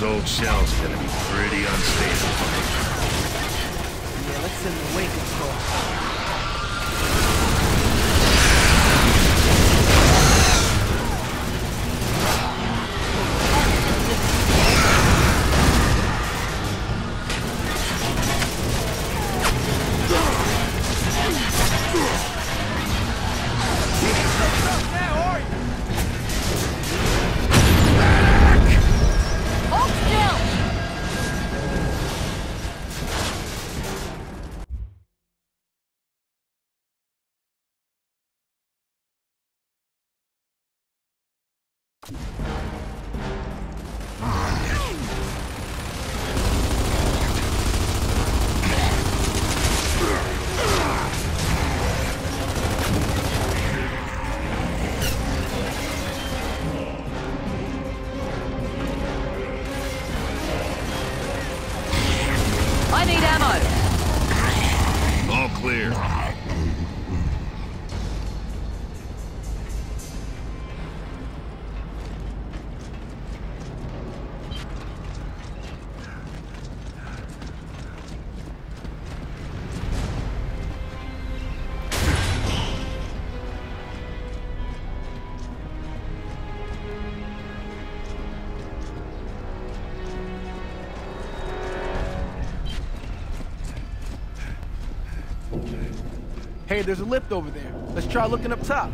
old shell's gonna be pretty unstable. Yeah, let's send the wake and I need ammo. All clear. Hey, there's a lift over there. Let's try looking up top.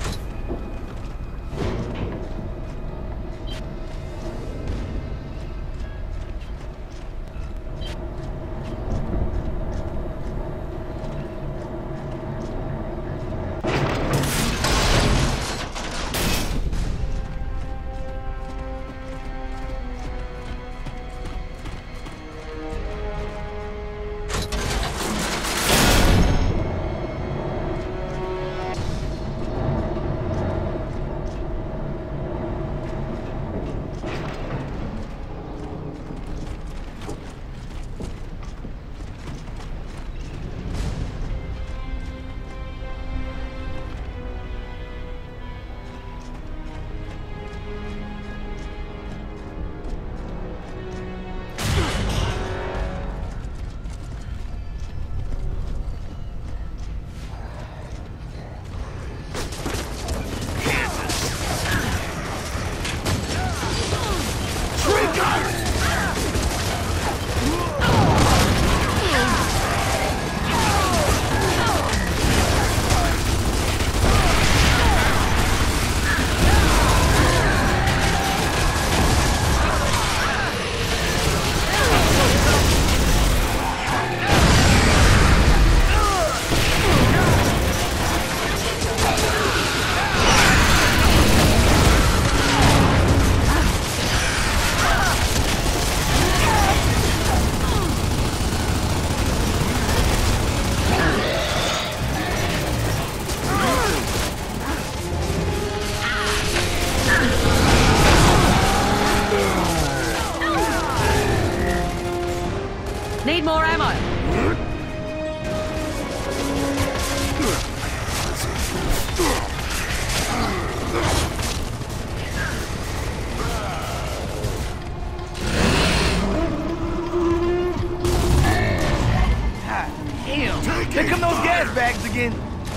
Need more ammo. God damn. Here come those gas bags again.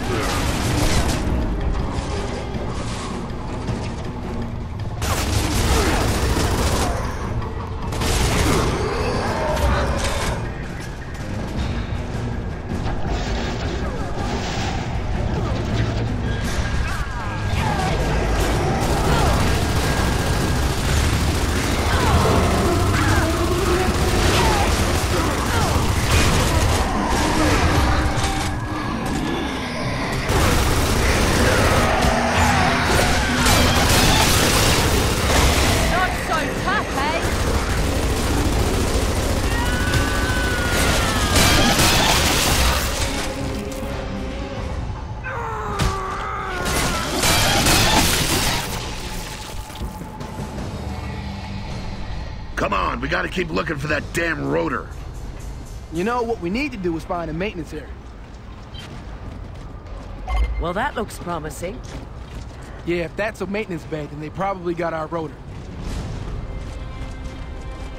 Come on, we gotta keep looking for that damn rotor. You know, what we need to do is find a maintenance area. Well, that looks promising. Yeah, if that's a maintenance bay, then they probably got our rotor.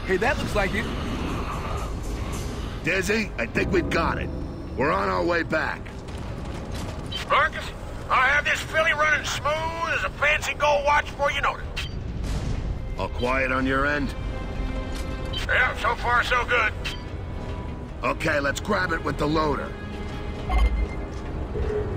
Hey, that looks like it. Dizzy, I think we've got it. We're on our way back. Marcus, I have this filly running smooth as a fancy gold watch before you know it. All quiet on your end? Yeah, so far so good. Okay, let's grab it with the loader.